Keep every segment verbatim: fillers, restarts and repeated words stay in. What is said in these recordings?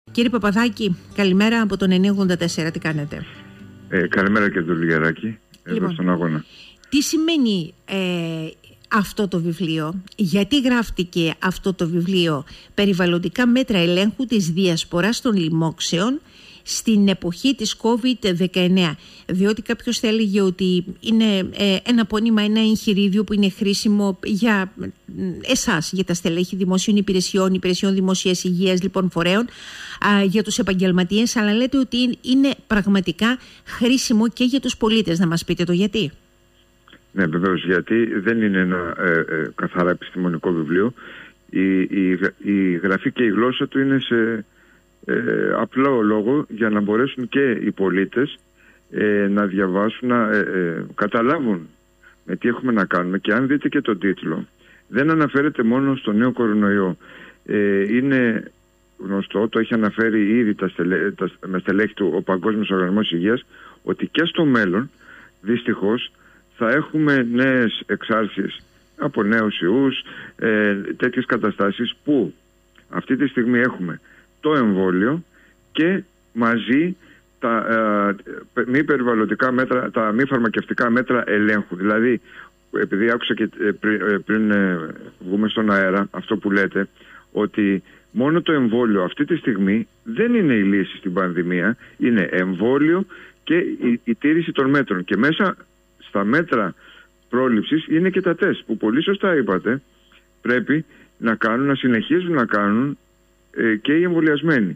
Κύριε Παπαδάκη, καλημέρα από τον εννιακόσια ογδόντα τέσσερα. Τι κάνετε? Ε, καλημέρα κύριε Δουλγεράκη, εδώ λοιπόν, στον αγώνα. Τι σημαίνει ε, αυτό το βιβλίο, γιατί γράφτηκε αυτό το βιβλίο, περιβαλλοντικά μέτρα ελέγχου της διασποράς των λοιμόξεων στην εποχή της κόβιντ δεκαεννέα? Διότι κάποιος θα έλεγε ότι είναι ε, ένα πόνημα, ένα εγχειρίδιο που είναι χρήσιμο για εσάς, για τα στελέχη δημοσίων υπηρεσιών, υπηρεσιών δημοσίας υγείας, λοιπόν φορέων, α, για τους επαγγελματίες, αλλά λέτε ότι είναι πραγματικά χρήσιμο και για τους πολίτες. Να μας πείτε το γιατί. Ναι, βεβαίως, γιατί δεν είναι ένα ε, ε, καθαρά επιστημονικό βιβλίο. Η, η, η γραφή και η γλώσσα του είναι σε ε, απλό λόγο για να μπορέσουν και οι πολίτες ε, να διαβάσουν, να ε, ε, καταλάβουν με τι έχουμε να κάνουμε. Και αν δείτε και τον τίτλο, δεν αναφέρεται μόνο στο νέο κορονοϊό. Ε, είναι γνωστό, το έχει αναφέρει ήδη τα στελέ, τα, με στελέχη του ο Παγκόσμιος Οργανισμός Υγείας, ότι και στο μέλλον δυστυχώς θα έχουμε νέες εξάρσεις από νέους ιούς, ε, τέτοιες καταστάσεις που αυτή τη στιγμή έχουμε το εμβόλιο και μαζί τα ε, μη περιβαλλοντικά μέτρα, τα μη φαρμακευτικά μέτρα ελέγχου. Δηλαδή, επειδή άκουσα και ε, πριν, ε, πριν ε, βγούμε στον αέρα αυτό που λέτε, ότι μόνο το εμβόλιο αυτή τη στιγμή δεν είναι η λύση στην πανδημία, είναι εμβόλιο και η, η τήρηση των μέτρων. Και μέσα στα μέτρα πρόληψης είναι και τα τεστ που πολύ σωστά είπατε πρέπει να κάνουν, να συνεχίζουν να κάνουν ε, και οι εμβολιασμένοι.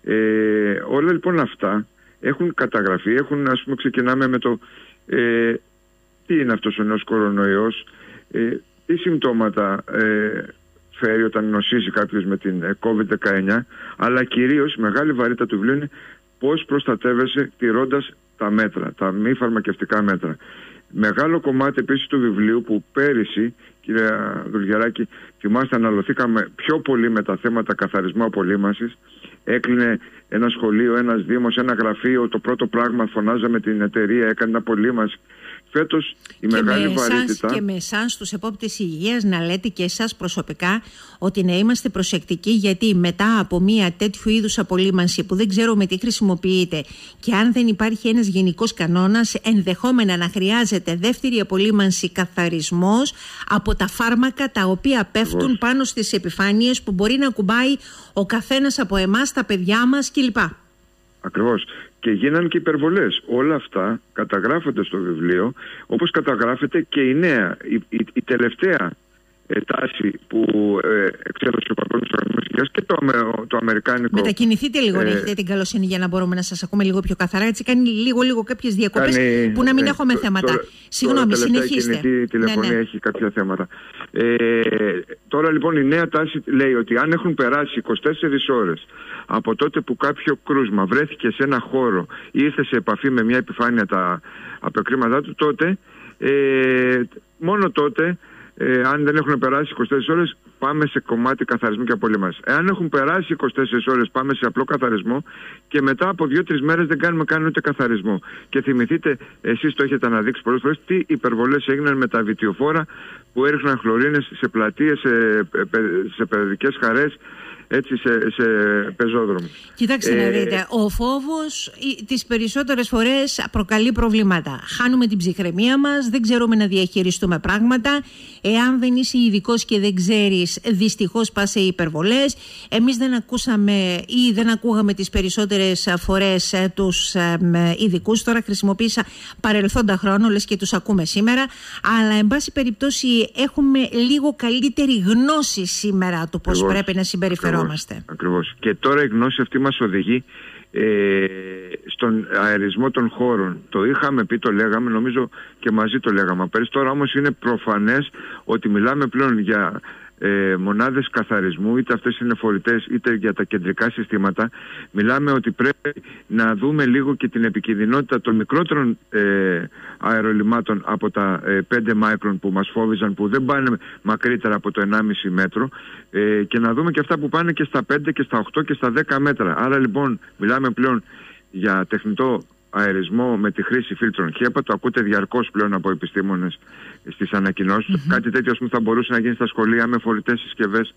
Ε, όλα λοιπόν αυτά έχουν καταγραφεί, έχουν, ας πούμε, ξεκινάμε με το ε, τι είναι αυτός ο νέος κορονοϊός, ε, τι συμπτώματα ε, φέρει όταν νοσήσει κάποιος με την κόβιντ δεκαεννέα, αλλά κυρίως μεγάλη βαρύτητα του βιβλίου είναι πώς προστατεύεσαι τηρώντας τα μέτρα, τα μη φαρμακευτικά μέτρα. Μεγάλο κομμάτι επίσης του βιβλίου που πέρυσι, κύριε Δουλγεράκη, θυμάστε, αναλωθήκαμε πιο πολύ με τα θέματα καθαρισμού απολύμασης. Έκλεινε ένα σχολείο, ένας δήμος, ένα γραφείο, το πρώτο πράγμα φωνάζαμε την εταιρεία, έκανε απολύμαση. Φέτος η και μεγάλη με βαρύτητα... Εσάς, και με εσάς τους επόπτες υγείας να λέτε και εσάς προσωπικά ότι να είμαστε προσεκτικοί, γιατί μετά από μια τέτοιου είδους απολύμανση που δεν ξέρουμε τι χρησιμοποιείται και αν δεν υπάρχει ένας γενικός κανόνας, ενδεχόμενα να χρειάζεται δεύτερη απολύμανση, καθαρισμός από τα φάρμακα τα οποία πέφτουν Ακριβώς. πάνω στις επιφάνειες που μπορεί να κουμπάει ο καθένας από εμάς, τα παιδιά μας κλπ. Ακριβώς. Και γίνανε και υπερβολές. Όλα αυτά καταγράφονται στο βιβλίο, όπως καταγράφεται και η νέα, η, η, η τελευταία ε, τάση που ε, εξέδωσε ο Παγκόσμιος Οργανισμός Υγείας και το, το αμερικάνικο. Μετακινηθείτε λίγο, ε, έχετε την καλοσύνη, για να μπορούμε να σας ακούμε λίγο πιο καθαρά. Έτσι κάνει λίγο-λίγο κάποιες διακοπές κάνει, που να μην ε, έχουμε το, θέματα. Τώρα, Συγγνώμη, τώρα συνεχίστε. Η κινητή τηλεφωνία ναι, ναι. έχει κάποια θέματα. Ε, τώρα λοιπόν η νέα τάση λέει ότι αν έχουν περάσει είκοσι τέσσερις ώρες από τότε που κάποιο κρούσμα βρέθηκε σε ένα χώρο ή ήρθε σε επαφή με μια επιφάνεια τα απεκρήματά του, τότε ε, μόνο τότε, ε, αν δεν έχουν περάσει είκοσι τέσσερις ώρες, πάμε σε κομμάτι καθαρισμού και απολύμανσης. Εάν έχουν περάσει είκοσι τέσσερις ώρες, πάμε σε απλό καθαρισμό και μετά από δύο τρεις μέρες δεν κάνουμε καν ούτε καθαρισμό. Και θυμηθείτε, εσείς το έχετε αναδείξει πολλές φορές, τι υπερβολές έγιναν με τα βιτιοφόρα που έριχναν χλωρίνες σε πλατείες, σε, σε παιδικές χαρές, έτσι, σε, σε πεζόδρομους. Κοιτάξτε ε, να δείτε, ο φόβος τις περισσότερες φορές προκαλεί προβλήματα. Χάνουμε την ψυχραιμία μας, δεν ξέρουμε να διαχειριστούμε πράγματα. Εάν δεν είσαι ειδικός και δεν ξέρεις, δυστυχώς πας σε υπερβολές. Εμείς δεν ακούσαμε ή δεν ακούγαμε τις περισσότερες φορές τους ειδικούς. Τώρα χρησιμοποίησα παρελθόντα χρόνο, λες και τους ακούμε σήμερα. Αλλά εν πάση περιπτώσει έχουμε λίγο καλύτερη γνώση σήμερα του πώς Ακριβώς. πρέπει να συμπεριφερόμαστε. Ακριβώς, ακριβώς. Και τώρα η γνώση αυτή μας οδηγεί ε, στον αερισμό των χώρων. Το είχαμε πει, το λέγαμε, νομίζω και μαζί το λέγαμε πέρυσι. Τώρα όμως είναι προφανές ότι μιλάμε πλέον για ε, μονάδες καθαρισμού, είτε αυτές είναι φορητές είτε για τα κεντρικά συστήματα. Μιλάμε ότι πρέπει να δούμε λίγο και την επικινδυνότητα των μικρότερων ε, αερολιμάτων από τα ε, πέντε μάικρον που μας φόβιζαν, που δεν πάνε μακρύτερα από το ενάμιση μέτρο, ε, και να δούμε και αυτά που πάνε και στα πέντε και στα οκτώ και στα δέκα μέτρα. Άρα λοιπόν μιλάμε πλέον για τεχνητό αερισμό με τη χρήση φίλτρων χέπα. Το ακούτε διαρκώς πλέον από επιστήμονες στις ανακοινώσεις. Mm-hmm. Κάτι τέτοιο, ας πούμε, θα μπορούσε να γίνει στα σχολεία με φορητές συσκευές.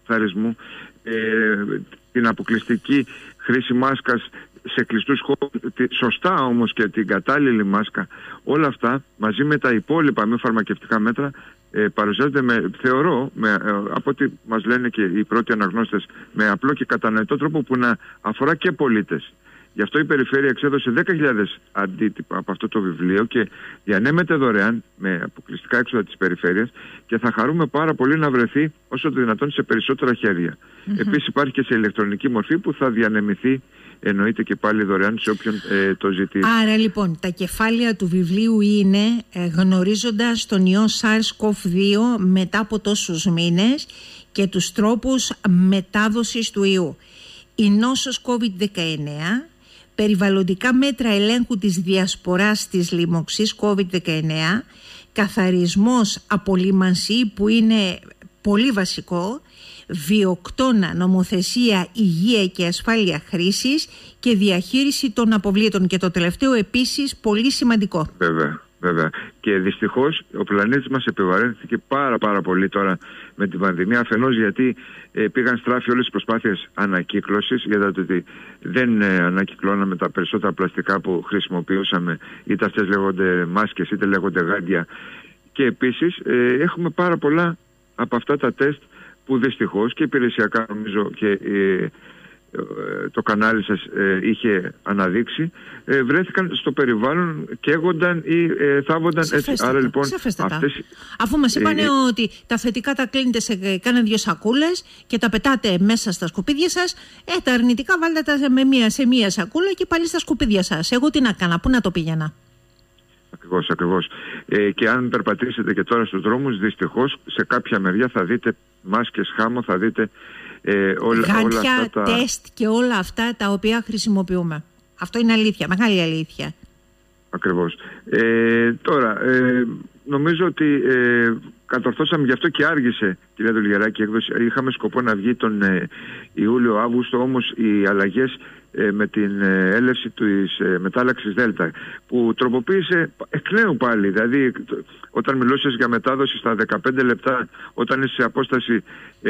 καθαρισμού, ε, την αποκλειστική χρήση μάσκας σε κλειστούς χώρους, σωστά όμως και την κατάλληλη μάσκα, όλα αυτά μαζί με τα υπόλοιπα μη φαρμακευτικά μέτρα ε, παρουσιάζονται, με, θεωρώ, με, ε, από ό,τι μας λένε και οι πρώτοι αναγνώστες, με απλό και κατανοητό τρόπο που να αφορά και πολίτες. Γι' αυτό η Περιφέρεια εξέδωσε δέκα χιλιάδες αντίτυπα από αυτό το βιβλίο και διανέμεται δωρεάν με αποκλειστικά έξοδα της Περιφέρειας και θα χαρούμε πάρα πολύ να βρεθεί όσο το δυνατόν σε περισσότερα χέρια. Mm-hmm. Επίσης υπάρχει και σε ηλεκτρονική μορφή που θα διανεμηθεί, εννοείται και πάλι δωρεάν σε όποιον ε, το ζητήσει. Άρα λοιπόν τα κεφάλαια του βιβλίου είναι ε, γνωρίζοντας τον ιό SARS-κοβ δύο μετά από τόσους μήνες και τους τρόπους μετάδοσης του ιού. Η νόσος κόβιντ δεκαεννέα, περιβαλλοντικά μέτρα ελέγχου της διασποράς της λίμωξης κόβιντ δεκαεννέα, καθαρισμός από λίμανση που είναι πολύ βασικό, βιοκτώνα, νομοθεσία, υγεία και ασφάλεια χρήσης και διαχείριση των αποβλήτων. Και το τελευταίο επίσης πολύ σημαντικό. Βέβαια, βέβαια. Και δυστυχώς ο πλανήτης μας επιβαρύνθηκε πάρα πάρα πολύ τώρα με την πανδημία, αφενός γιατί ε, πήγαν στράφη όλες τις προσπάθειες ανακύκλωσης, γιατί ότι δεν ε, ανακυκλώναμε τα περισσότερα πλαστικά που χρησιμοποιούσαμε, είτε αυτές λέγονται μάσκες είτε λέγονται γάντια, και επίσης ε, έχουμε πάρα πολλά από αυτά τα τεστ που δυστυχώς και υπηρεσιακά νομίζω και ε, το κανάλι σας ε, είχε αναδείξει, ε, βρέθηκαν στο περιβάλλον, καίγονταν ή ε, θάβονταν. Έτσι. Άρα λοιπόν αυτές, αφού μας είπανε ε, ότι τα θετικά τα κλείνετε σε κάνα δύο σακούλες και τα πετάτε μέσα στα σκουπίδια σας, ε, τα αρνητικά βάλτε τα με μία, σε μία σακούλα και πάλι στα σκουπίδια σας. Εγώ τι να κάνα, πού να το πήγαινα? Ακριβώς, ακριβώς. Ε, και αν περπατήσετε και τώρα στους δρόμους, δυστυχώς σε κάποια μεριά θα δείτε μάσκες χάμω, θα δείτε ε, όλα, γάντια, όλα αυτά τα... τεστ και όλα αυτά τα οποία χρησιμοποιούμε. Αυτό είναι αλήθεια, μεγάλη αλήθεια. Ακριβώς. Ε, τώρα, ε, νομίζω ότι ε, κατορθώσαμε, γι' αυτό και άργησε, κυρία Δουλγεράκη, έκδοση. Είχαμε σκοπό να βγει τον ε, Ιούλιο-Αύγουστο, όμως οι αλλαγές ε, με την ε, έλευση της ε, μετάλλαξης Δέλτα, που τροποποίησε εκ νέου πάλι. Δηλαδή, όταν μιλούσες για μετάδοση στα δεκαπέντε λεπτά, όταν είσαι σε απόσταση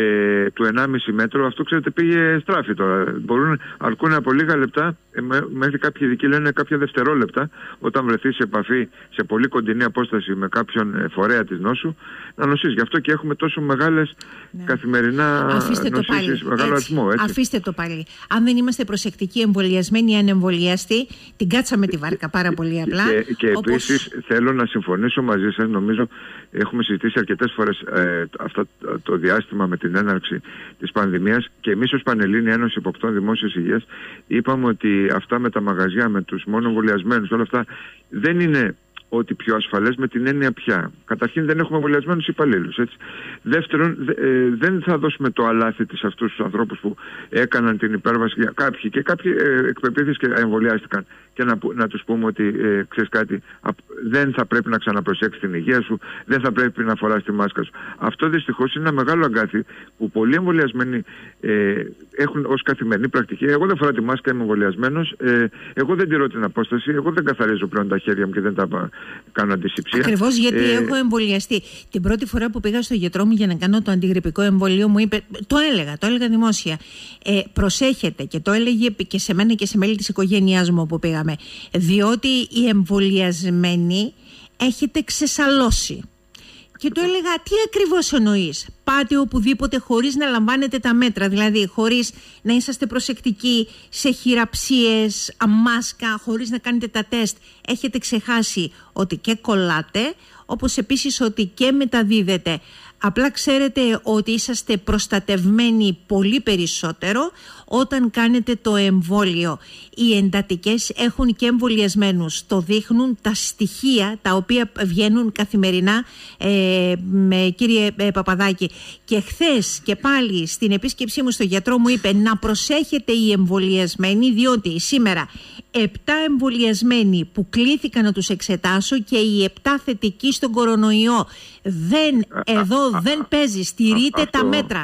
ε, του ενάμιση μέτρου, αυτό ξέρετε πήγε στράφη τώρα. Μπορούν, αρκούν από λίγα λεπτά, ε, μέχρι κάποιοι ειδικοί λένε κάποια δευτερόλεπτα, όταν βρεθεί σε επαφή σε πολύ κοντινή απόσταση με κάποιον ε, φορέα της νόσου, να νοσείς. Γι' αυτό και έχουμε τόσο μεγάλες ναι. καθημερινά νοσήσεις, μεγάλο αριθμό. Αφήστε το πάλι. Αν δεν είμαστε προσεκτικοί, εμβολιασμένοι ή ανεμβολιαστοί, την κάτσαμε τη βάρκα πάρα πολύ απλά. Και, και όπως... επίσης θέλω να συμφωνήσω μαζί σας. Νομίζω έχουμε συζητήσει αρκετές φορές ε, αυτό το διάστημα με την έναρξη της πανδημίας, και εμείς ως Πανελλήνια Ένωση Εποπτών Δημόσιας Υγείας είπαμε ότι αυτά με τα μαγαζιά, με τους μόνο εμβολιασμένους, όλα αυτά δεν είναι ότι πιο ασφαλές, με την έννοια πια. Καταρχήν δεν έχουμε εμβολιασμένους υπαλλήλους. Έτσι. Δεύτερον, δε, ε, δεν θα δώσουμε το αλάθη της αυτούς τους ανθρώπους που έκαναν την υπέρβαση για κάποιοι, και κάποιοι ε, εκπεπίθεις και εμβολιάστηκαν, και να, να τους πούμε ότι ε, ξέρεις κάτι, α, δεν θα πρέπει να ξαναπροσέξεις την υγεία σου, δεν θα πρέπει να φοράς τη μάσκα σου. Αυτό δυστυχώς είναι ένα μεγάλο αγκάθι που πολλοί εμβολιασμένοι ε, έχουν ως καθημερινή πρακτική. Εγώ δεν φοράω τη μάσκα, είμαι εμβολιασμένος, ε, εγώ δεν τηρώ την απόσταση, εγώ δεν καθαρίζω πλέον τα χέρια μου και δεν τα κάνω αντισηψία. Ακριβώς γιατί ε... έχω εμβολιαστεί. Την πρώτη φορά που πήγα στο γιατρό μου για να κάνω το αντιγρυπικό εμβολίο, μου είπε, το έλεγα, το έλεγα δημόσια, ε, προσέχετε, και το έλεγε και σε μένα και σε μέλη της οικογένειάς μου που πήγαμε, διότι οι εμβολιασμένοι έχετε ξεσαλώσει. Και του έλεγα, τι ακριβώς εννοείς? Πάτε οπουδήποτε χωρίς να λαμβάνετε τα μέτρα, δηλαδή χωρίς να είσαστε προσεκτικοί σε χειραψίες, μάσκα, χωρίς να κάνετε τα τεστ. Έχετε ξεχάσει ότι και κολλάτε, όπως επίσης ότι και μεταδίδετε. Απλά ξέρετε ότι είσαστε προστατευμένοι πολύ περισσότερο όταν κάνετε το εμβόλιο. Οι εντατικές έχουν και εμβολιασμένους. Το δείχνουν τα στοιχεία τα οποία βγαίνουν καθημερινά, ε, με, κύριε ε, Παπαδάκη. Και χθες και πάλι στην επίσκεψή μου στο γιατρό μου είπε να προσέχετε οι εμβολιασμένοι, διότι σήμερα επτά εμβολιασμένοι που κλήθηκαν να τους εξετάσω και οι επτά θετικοί στον κορονοϊό. Δεν, εδώ α, δεν α, παίζει, στηρείτε αυτό, τα μέτρα.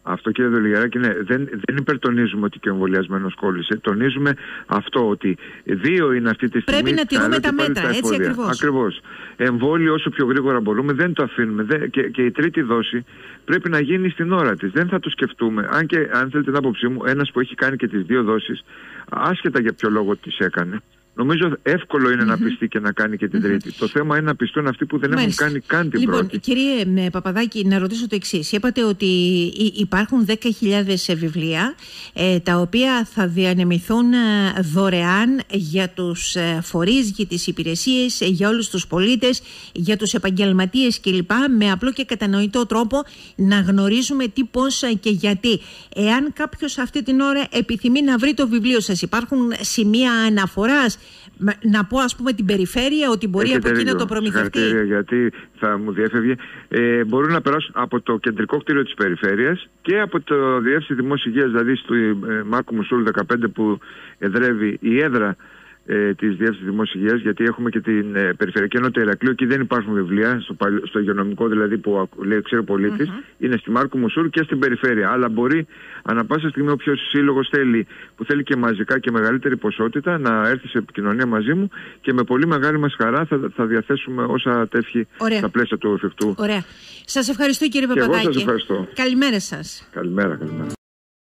Αυτό, κύριε Δελιγεράκη, ναι, δεν, δεν υπερτονίζουμε ότι και ο εμβολιασμένος κόλλησε. Τονίζουμε αυτό, ότι δύο είναι αυτή τη στιγμή. Πρέπει να τηρούμε τα μέτρα, τα έτσι ακριβώς. Ακριβώς. Εμβόλιο όσο πιο γρήγορα μπορούμε, δεν το αφήνουμε. Δεν, και, και η τρίτη δόση πρέπει να γίνει στην ώρα της. Δεν θα το σκεφτούμε. Αν και, αν θέλετε την άποψή μου, ένας που έχει κάνει και τις δύο δόσεις, άσχετα για ποιο λόγο τις έκανε, νομίζω εύκολο είναι mm-hmm. να πιστεί και να κάνει και την τρίτη. Mm-hmm. Το θέμα είναι να πιστούν αυτοί που δεν Μάλιστα. έχουν κάνει καν την λοιπόν, πρώτη. Κύριε Παπαδάκη, να ρωτήσω το εξής. Είπατε ότι υπάρχουν δέκα χιλιάδες βιβλία ε, τα οποία θα διανεμηθούν ε, δωρεάν για τους ε, φορείς, για τις υπηρεσίες, ε, για όλους τους πολίτες, για τους επαγγελματίες κλπ. Με απλό και κατανοητό τρόπο να γνωρίζουμε τι, πώς και γιατί. Εάν κάποιος αυτή την ώρα επιθυμεί να βρει το βιβλίο σας, υπάρχουν σημεία αναφοράς? Να πω, ας πούμε, την περιφέρεια, ότι μπορεί Έχετε από εκεί να το προμηθευτεί. Γιατί θα μου διέφευγε. Ε, μπορούν να περάσουν από το κεντρικό κτίριο της περιφέρειας και από το Διεύθυνση Δημόσιας Υγείας, δηλαδή στο ε, Μάρκου Μουσούλου δεκαπέντε, που εδρεύει η έδρα ε, της Διεύθυνσης Δημόσιας Υγείας, γιατί έχουμε και την ε, Περιφερειακή Ενότητα Ηρακλείου. Εκεί δεν υπάρχουν βιβλία, στο, στο υγειονομικό δηλαδή που λέει, ξέρει ο πολίτης, mm-hmm. είναι στη Μάρκου Μουσούλου και στην περιφέρεια. Αλλά μπορεί ανά πάσα στιγμή όποιος σύλλογος θέλει, που θέλει και μαζικά και μεγαλύτερη ποσότητα, να έρθει σε επικοινωνία μαζί μου και με πολύ μεγάλη μας χαρά θα, θα διαθέσουμε όσα τεύχει στα πλαίσια του εφικτού. Ωραία. Σας ευχαριστώ, κύριε Παπαδάκη. Και εγώ σας ευχαριστώ. Καλημέρα σας. Καλημέρα, καλημέρα.